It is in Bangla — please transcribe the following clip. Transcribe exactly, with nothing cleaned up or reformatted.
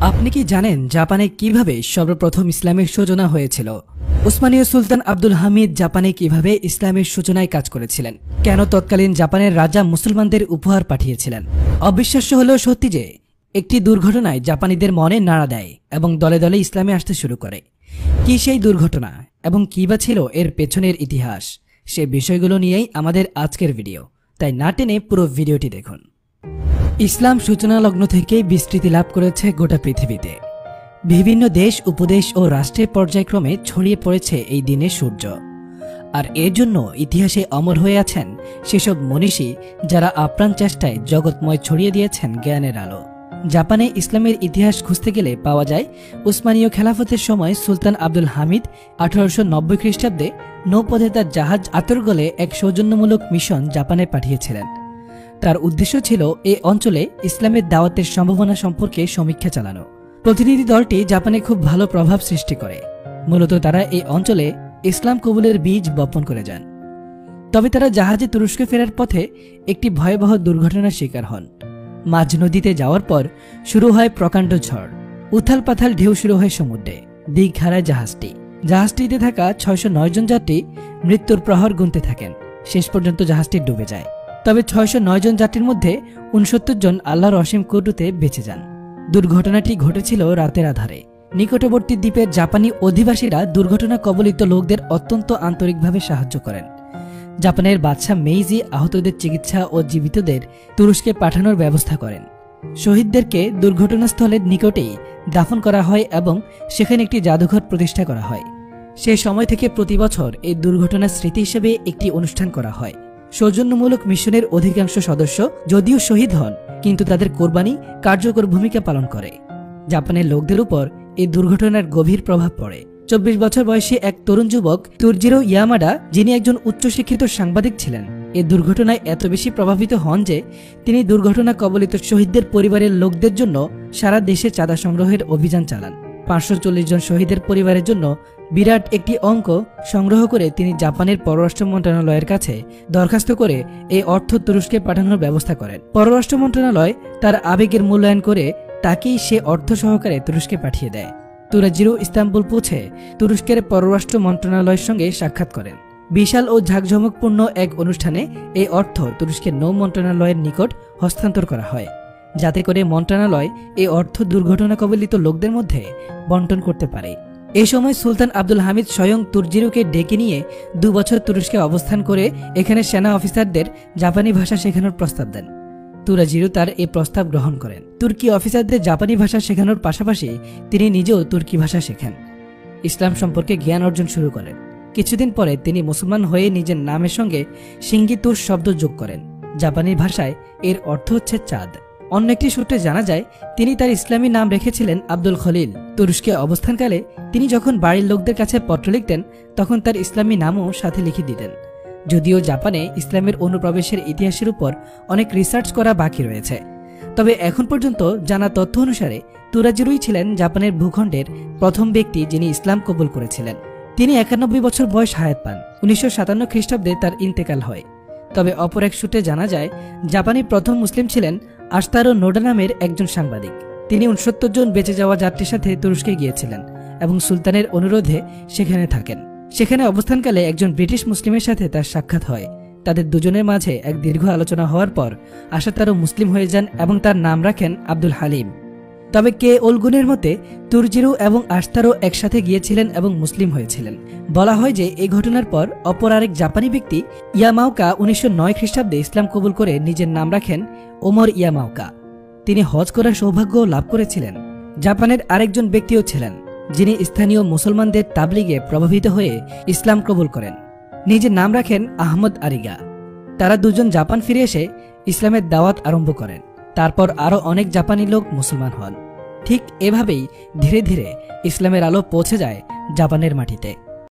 আপনি কি জানেন জাপানে কিভাবে সর্বপ্রথম ইসলামের সূচনা হয়েছিল? উসমানীয় সুলতান আব্দুল হামিদ জাপানে কিভাবে ইসলামের সূচনায় কাজ করেছিলেন? কেন তৎকালীন জাপানের রাজা মুসলমানদের উপহার পাঠিয়েছিলেন? অবিশ্বাস্য হলেও সত্যি যে একটি দুর্ঘটনায় জাপানিদের মনে নাড়া দেয় এবং দলে দলে ইসলামে আসতে শুরু করে। কি সেই দুর্ঘটনা এবং কী বা ছিল এর পেছনের ইতিহাস, সে বিষয়গুলো নিয়েই আমাদের আজকের ভিডিও, তাই না টেনে পুরো ভিডিওটি দেখুন। ইসলাম সূচনা লগ্ন থেকেই বিস্তৃতি লাভ করেছে গোটা পৃথিবীতে। বিভিন্ন দেশ, উপদেশ ও রাষ্ট্রের পর্যায়ক্রমে ছড়িয়ে পড়েছে এই দিনের সূর্য। আর এর জন্য ইতিহাসে অমর হয়ে আছেন সেসব মনীষী যারা আপ্রাণ চেষ্টায় জগৎময় ছড়িয়ে দিয়েছেন জ্ঞানের আলো। জাপানে ইসলামের ইতিহাস খুঁজতে গেলে পাওয়া যায় উসমানীয় খেলাফতের সময় সুলতান আব্দুল হামিদ আঠারোশো নব্বই খ্রিস্টাব্দে নৌপথে তার জাহাজ আতরগলে এক সৌজন্যমূলক মিশন জাপানে পাঠিয়েছিলেন। তার উদ্দেশ্য ছিল এই অঞ্চলে ইসলামের দাওয়াতের সম্ভাবনা সম্পর্কে সমীক্ষা চালানো। প্রতিনিধি দলটি জাপানে খুব ভালো প্রভাব সৃষ্টি করে। মূলত তারা এই অঞ্চলে ইসলাম কবুলের বীজ বপন করে যান। তবে তারা জাহাজে তুরস্কে ফেরার পথে একটি ভয়াবহ দুর্ঘটনার শিকার হন। মাঝ নদীতে যাওয়ার পর শুরু হয় প্রকাণ্ড ঝড়। উথাল পাথাল ঢেউ শুরু হয় সমুদ্রে। দিক হারায় জাহাজটি। জাহাজটিতে থাকা ছয়শো নয় জন যাত্রী মৃত্যুর প্রহর গুনতে থাকেন। শেষ পর্যন্ত জাহাজটি ডুবে যায়। তবে ছয়শো নয় জন যাত্রীর মধ্যে উনসত্তর জন আল্লাহর অসীম করুণাতে বেঁচে যান। দুর্ঘটনাটি ঘটেছিল রাতের আধারে। নিকটবর্তী দ্বীপের জাপানি অধিবাসীরা দুর্ঘটনা কবলিত লোকদের অত্যন্ত আন্তরিকভাবে সাহায্য করেন। জাপানের বাদশাহ মেইজি আহতদের চিকিৎসা ও জীবিতদের তুরস্কে পাঠানোর ব্যবস্থা করেন। শহীদদেরকে দুর্ঘটনাস্থলের নিকটেই দাফন করা হয় এবং সেখানে একটি জাদুঘর প্রতিষ্ঠা করা হয়। সেই সময় থেকে প্রতি বছর এই দুর্ঘটনার স্মৃতি হিসেবে একটি অনুষ্ঠান করা হয়। সৌজন্যমূলক মিশনের অধিকাংশ সদস্য যদিও শহীদ হন, কিন্তু তাদের কোরবানি কার্যকর ভূমিকা পালন করে। জাপানের লোকদের উপর এই দুর্ঘটনার গভীর প্রভাব পড়ে। চব্বিশ বছর বয়সী এক তরুণ যুবক তুরজিরো ইয়ামাডা, যিনি একজন উচ্চশিক্ষিত সাংবাদিক ছিলেন, এই দুর্ঘটনায় এত বেশি প্রভাবিত হন যে তিনি দুর্ঘটনা কবলিত শহীদদের পরিবারের লোকদের জন্য সারা দেশে চাঁদা সংগ্রহের অভিযান চালান। পাঁচশো চল্লিশ জন শহীদের পরিবারের জন্য বিরাট একটি অঙ্ক সংগ্রহ করে তিনি জাপানের পররাষ্ট্র মন্ত্রণালয়ের কাছে দরখাস্ত করে এই অর্থ তুরস্কে পাঠানোর ব্যবস্থা করেন। পররাষ্ট্র মন্ত্রণালয় তার আবেগের মূল্যায়ন করে তাকেই সে অর্থ সহকারে তুরস্কে পাঠিয়ে দেয়। তুরাজিরো ইস্তাম্বুল পৌঁছে তুরস্কের পররাষ্ট্র মন্ত্রণালয়ের সঙ্গে সাক্ষাৎ করেন। বিশাল ও ঝাঁকঝমকপূর্ণ এক অনুষ্ঠানে এই অর্থ তুরস্কের নৌ মন্ত্রণালয়ের নিকট হস্তান্তর করা হয়, যাতে করে মন্ত্রণালয় এই অর্থ দুর্ঘটনা কবলিত লোকদের মধ্যে বন্টন করতে পারে। এই সময় সুলতান আব্দুল হামিদ স্বয়ং তুরজিরোকে ডেকে নিয়ে দু বছর তুরস্কে অবস্থান করে এখানে সেনা অফিসারদের জাপানি ভাষা শেখানোর প্রস্তাব দেন। তুরাজিরো তার এই প্রস্তাব গ্রহণ করেন। তুর্কি অফিসারদের জাপানি ভাষা শেখানোর পাশাপাশি তিনি নিজেও তুর্কি ভাষা শেখেন। ইসলাম সম্পর্কে জ্ঞান অর্জন শুরু করেন। কিছুদিন পরে তিনি মুসলমান হয়ে নিজের নামের সঙ্গে সিঙ্গিতুর শব্দ যোগ করেন। জাপানি ভাষায় এর অর্থ হচ্ছে চাঁদ। অন্য একটি সূত্রে জানা যায় তিনি তার ইসলামী নাম রেখেছিলেন আব্দুল খলিল। তুরস্কে অবস্থানকালে তিনি যখন বাড়ির লোকদের কাছে পত্র লিখতেন, তখন তার ইসলামী নামও সাথে লিখে দিতেন। যদিও জাপানে ইসলামের অনুপ্রবেশের ইতিহাসের উপর অনেক রিসার্চ করা বাকি রয়েছে, তবে এখন পর্যন্ত জানা তথ্য অনুসারে তুরাজিরোই ছিলেন জাপানের ভূখণ্ডের প্রথম ব্যক্তি যিনি ইসলাম কবুল করেছিলেন। তিনি একানব্বই বছর বয়স হায়াত পান। উনিশশো সাতান্ন খ্রিস্টাব্দে তার ইন্তেকাল হয়। তবে অপর এক সূত্রে জানা যায় জাপানি প্রথম মুসলিম ছিলেন আস্তারো নোডা নামের একজন সাংবাদিক। তিনি উনসত্তর জন বেঁচে যাওয়া যাত্রীর সাথে তুরস্কে গিয়েছিলেন এবং সুলতানের অনুরোধে সেখানে থাকেন। সেখানে অবস্থানকালে একজন ব্রিটিশ মুসলিমের সাথে তার সাক্ষাৎ হয়। তাদের দুজনের মাঝে এক দীর্ঘ আলোচনা হওয়ার পর আশাতারও মুসলিম হয়ে যান এবং তার নাম রাখেন আব্দুল হালিম। তবে কে ওলগুনের মতে তুরজিরো এবং আস্তারো একসাথে গিয়েছিলেন এবং মুসলিম হয়েছিলেন। বলা হয় যে এই ঘটনার পর অপর আরেক জাপানি ব্যক্তি ইয়ামাওকা উনিশশো নয় খ্রিস্টাব্দে ইসলাম কবুল করে নিজের নাম রাখেন ওমর ইয়ামাওকা। তিনি হজ করার সৌভাগ্য লাভ করেছিলেন। জাপানের আরেকজন ব্যক্তিও ছিলেন যিনি স্থানীয় মুসলমানদের তাবলিগে প্রভাবিত হয়ে ইসলাম কবুল করেন। নিজের নাম রাখেন আহমদ আরিগা। তারা দুজন জাপান ফিরে এসে ইসলামের দাওয়াত আরম্ভ করেন। তারপর আরও অনেক জাপানি লোক মুসলমান হন। ঠিক এভাবেই ধীরে ধীরে ইসলামের আলো পৌঁছে যায় জাপানের মাটিতে।